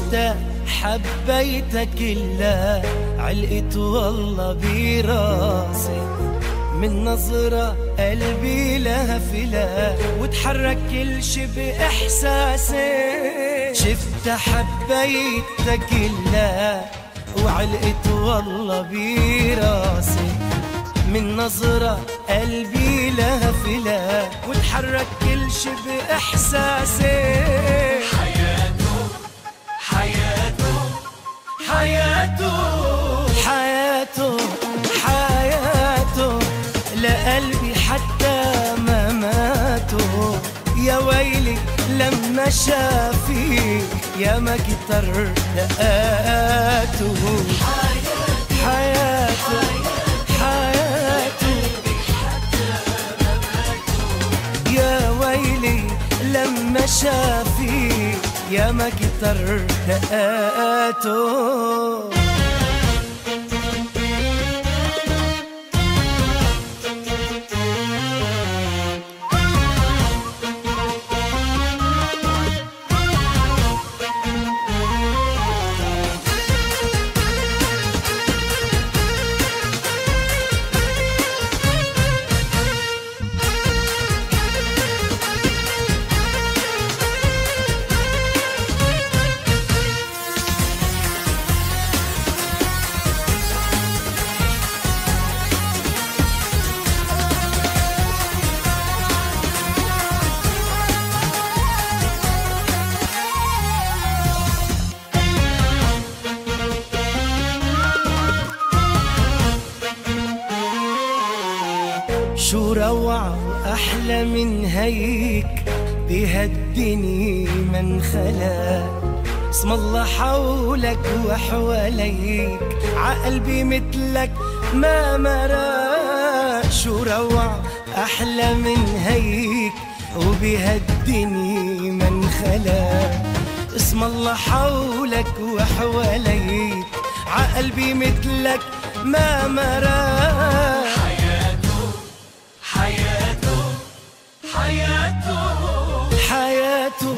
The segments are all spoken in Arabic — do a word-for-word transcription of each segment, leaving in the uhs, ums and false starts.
شفت حبيتك إلا علقت والله براسي، من نظرة قلبي لهفلا وتحرك كل شي بإحساسي. شفت حبيتك إلا وعلقت والله براسي، من نظرة قلبي لهفلا وتحرك كل شي بإحساسي. حياته حياته حياته حياته حياته لقلبي حتى ما ماتوا. يا ويلي لما شافيك يا ما كتر دقاته. حياته حياته يا ويلي لما شافيك يا ما كتر دقاته. شو روعة وأحلى من هيك بهالدنيا من خلق. اسم الله حولك وحواليك عقلبي مثلك ما مرق. شو روعة أحلى من هيك وبهالدنيا من خلق. اسم الله حولك وحواليك عقلبي مثلك ما مرق. حياته حياته حياته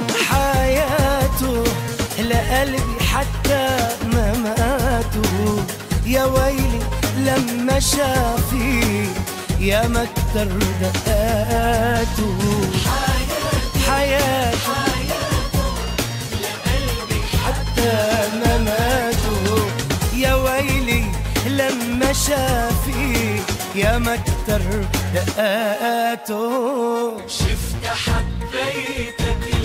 حياته لقلبي حتى ما ماتوا. يا ويلي لما شافي يا ما كتر دقاته. حياته لقلبي حتى ما ماتوا. يا ويلي لما شافي يا ما كتر دقاته. شفت حبيتك